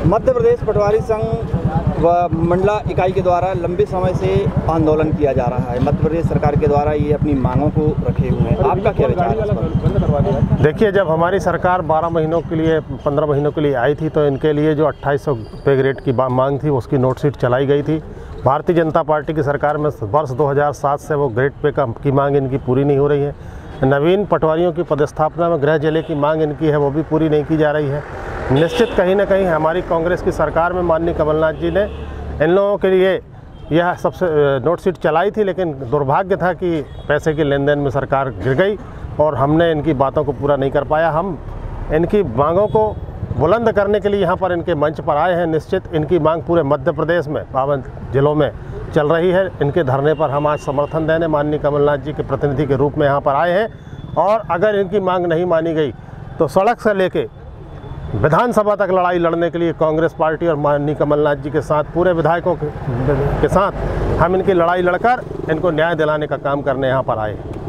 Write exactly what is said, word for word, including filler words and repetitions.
मध्य प्रदेश पटवारी संघ व मंडला इकाई के द्वारा लंबे समय से आंदोलन किया जा रहा है। मध्य प्रदेश सरकार के द्वारा ये अपनी मांगों को रखे हुए हैं, आपका क्या विचार है? देखिए, जब हमारी सरकार बारह महीनों के लिए पंद्रह महीनों के लिए आई थी तो इनके लिए जो अट्ठाईस सौ पे ग्रेड की मांग थी उसकी नोट शीट चलाई गई थी। भारतीय जनता पार्टी की सरकार में वर्ष दो हज़ार सात से वो ग्रेड पे की मांग इनकी पूरी नहीं हो रही है। नवीन पटवारियों की पदस्थापना में गृह जिले की मांग इनकी है, वो भी पूरी नहीं की जा रही है। निश्चित कहीं ना कहीं हमारी कांग्रेस की सरकार में माननीय कमलनाथ जी ने इन लोगों के लिए यह सबसे नोट शीट चलाई थी, लेकिन दुर्भाग्य था कि पैसे के लेन देन में सरकार गिर गई और हमने इनकी बातों को पूरा नहीं कर पाया। हम इनकी मांगों को बुलंद करने के लिए यहाँ पर इनके मंच पर आए हैं। निश्चित इनकी मांग पूरे मध्य प्रदेश में बावन जिलों में चल रही है। इनके धरने पर हम आज समर्थन देने माननीय कमलनाथ जी के प्रतिनिधि के रूप में यहाँ पर आए हैं, और अगर इनकी मांग नहीं मानी गई तो सड़क से लेके विधानसभा तक लड़ाई लड़ने के लिए कांग्रेस पार्टी और माननीय कमलनाथ जी के साथ पूरे विधायकों के साथ हम इनकी लड़ाई लड़कर इनको न्याय दिलाने का काम करने यहाँ पर आए हैं।